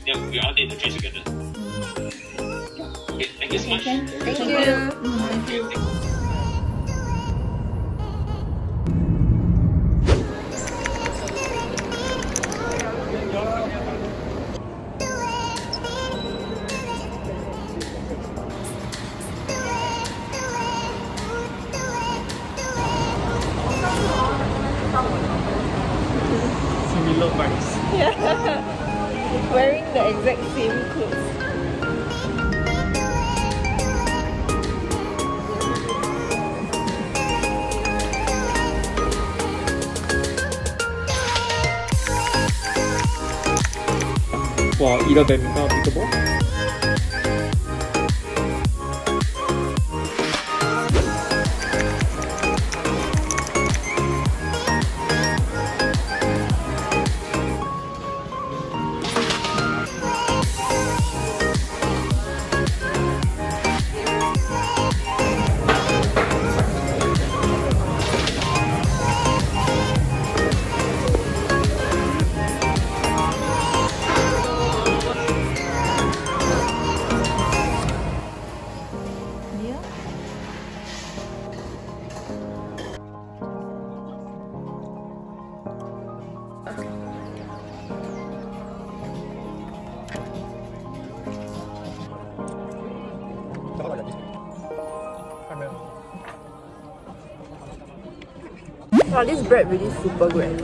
Yeah, we all take the train together. Okay, thank you so much. Thank you. Thank you. Similar vibes. Yeah. Wearing the exact same clothes. Wow, either badminton or pickleball. Wow, this bread really super good.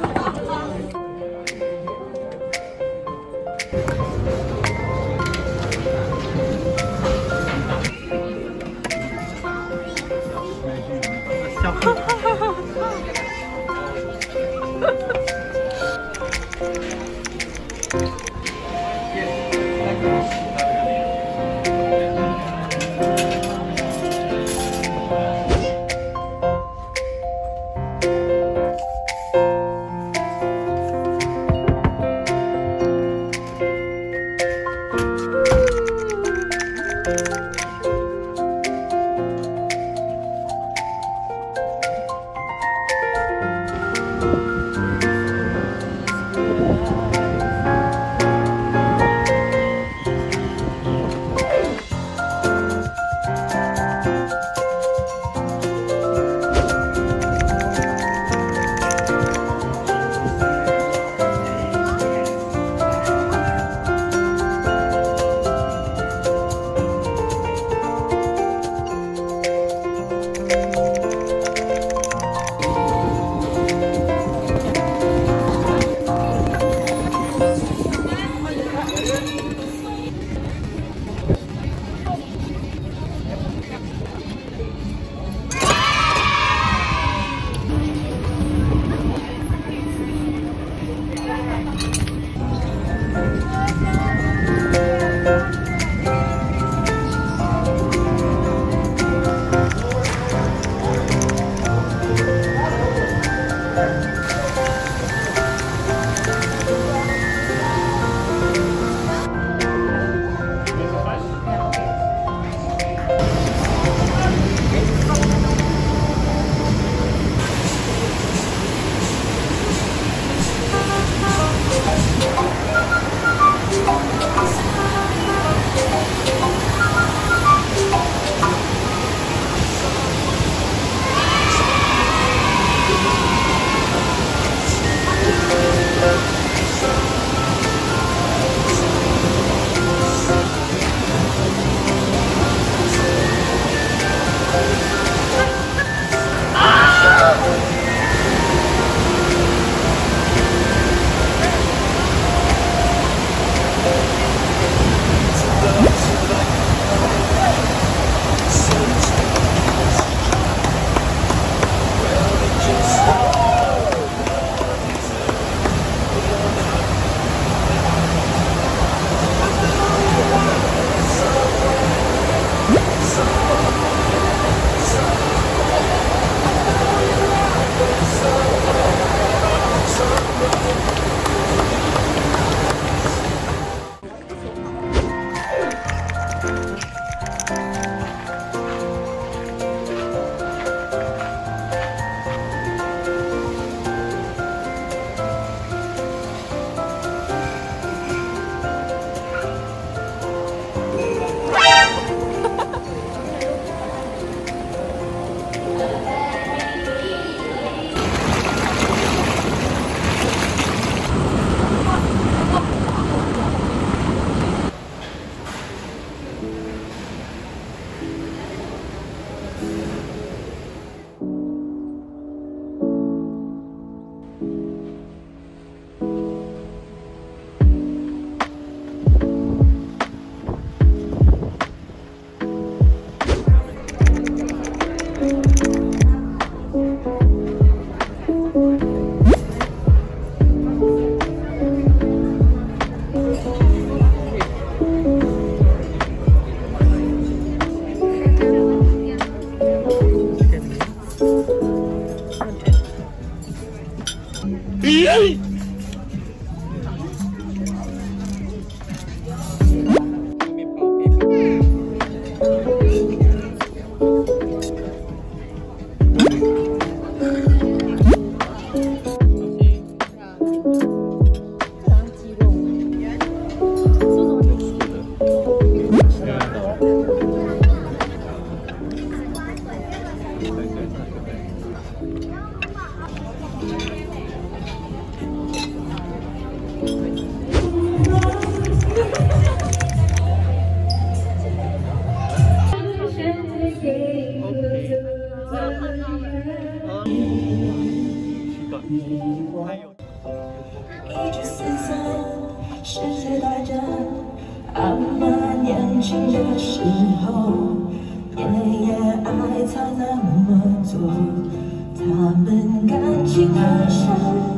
世界带着阿妈年轻的时候，爷爷爱他那么多，他们感情很深。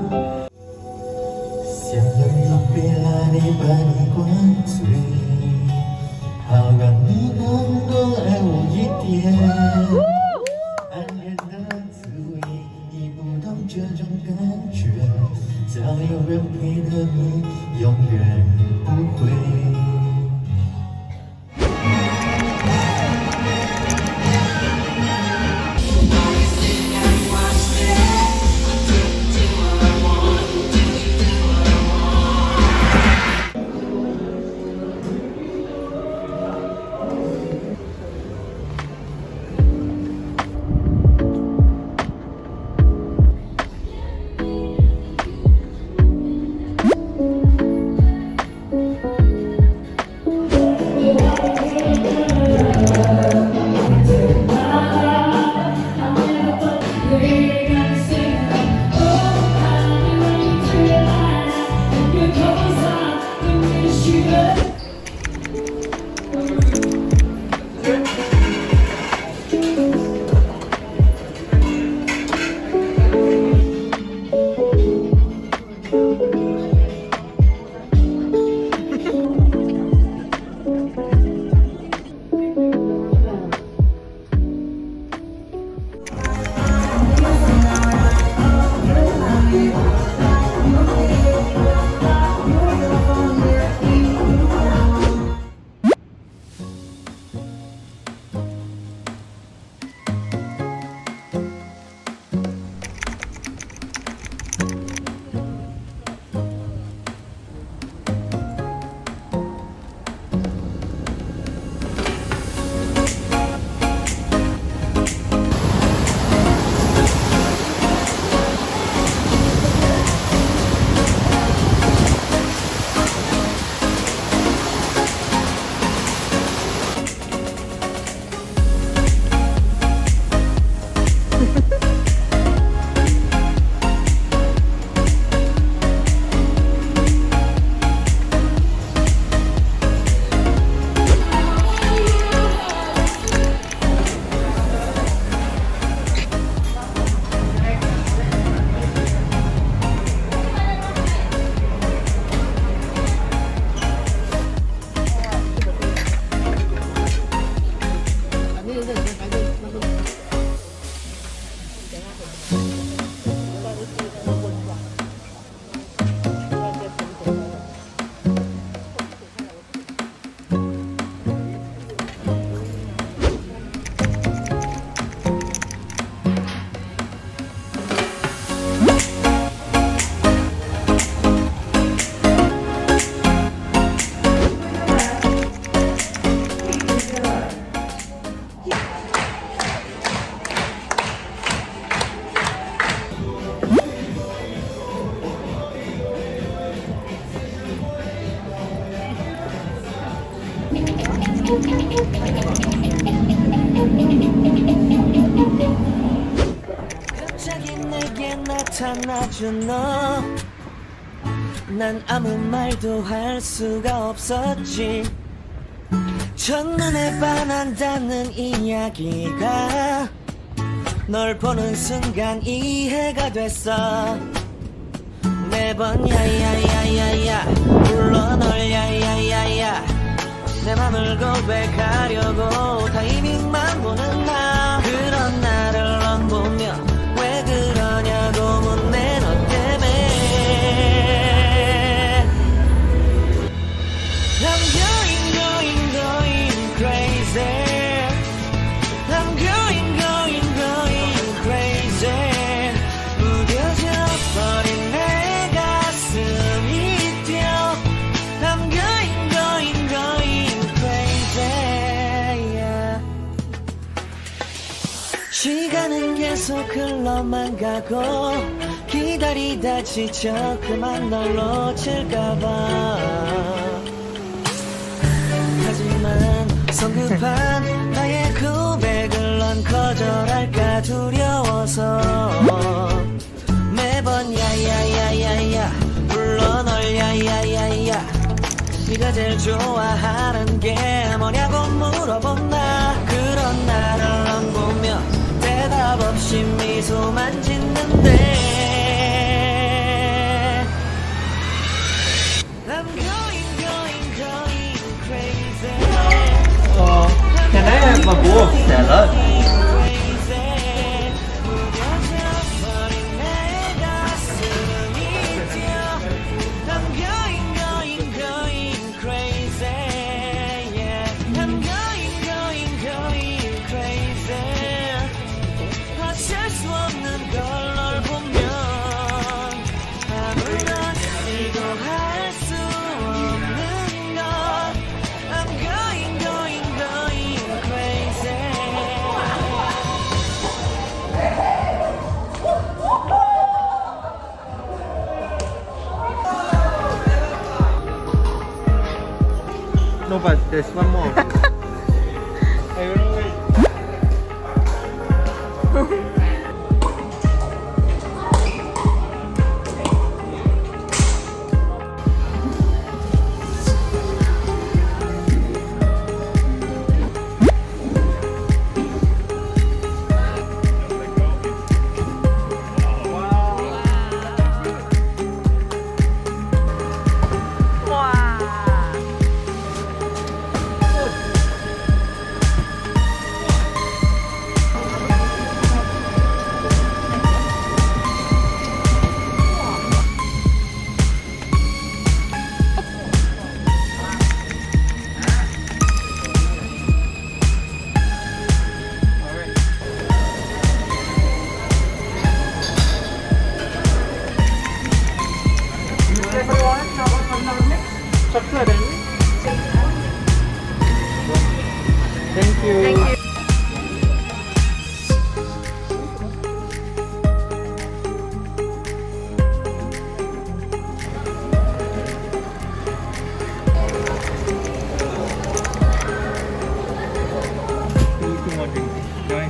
想用用别来你把你灌醉，好让你能够爱我一点。暗恋的滋味，你不懂这种感觉。 早有人陪的你，永远不会。 갑자기 내게 나타나준 너, 난 아무 말도 할 수가 없었지. 첫눈에 반한다는 이야기가 널 보는 순간 이해가 됐어. 매번 야야야야야 불러 널 야야야야 내 맘을 고백하려고 타이밍만 보는 나. 그런 나를 넌 보며 왜 그러냐고 묻네. 너 때문에 글러만 가고 기다리다 지쳐 그만 널 놓칠까봐 하지만 성급한 나의 고백을 넌 거절할까 두려워서 매번 야야야야야 불러 널 야야야야 네가 제일 좋아하는 게 뭐냐고 물어본다. 그런 나를 넌 보며 대답 없이 미소만 짓는데 I'm going crazy. Can I have a bowl of salad? No, but there's one more. I don't know where. Chocolate, thank you. Thank you. Two more drinks. Join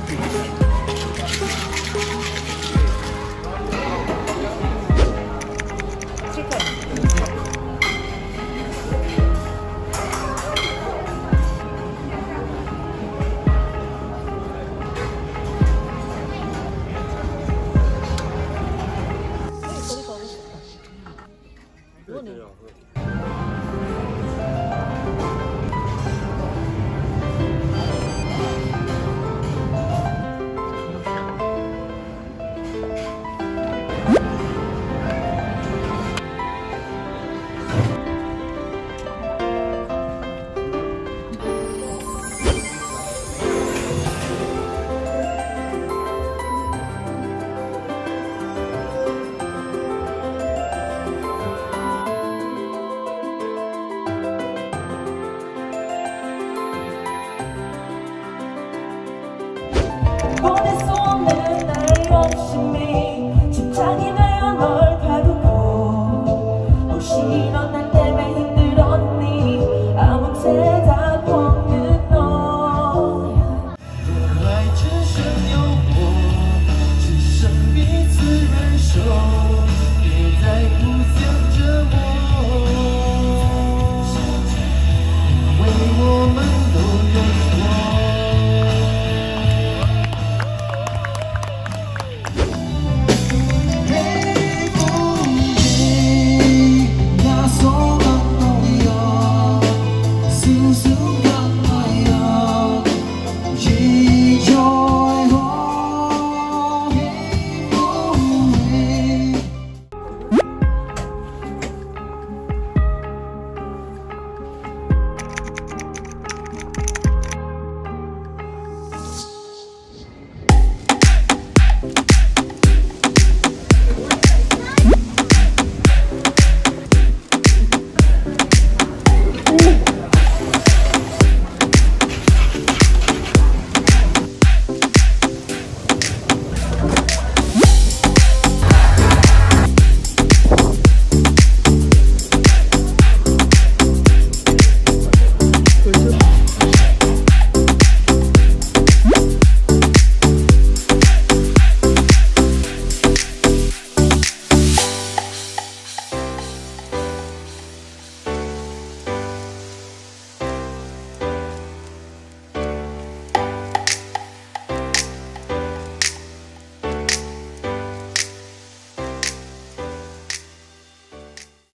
이거네.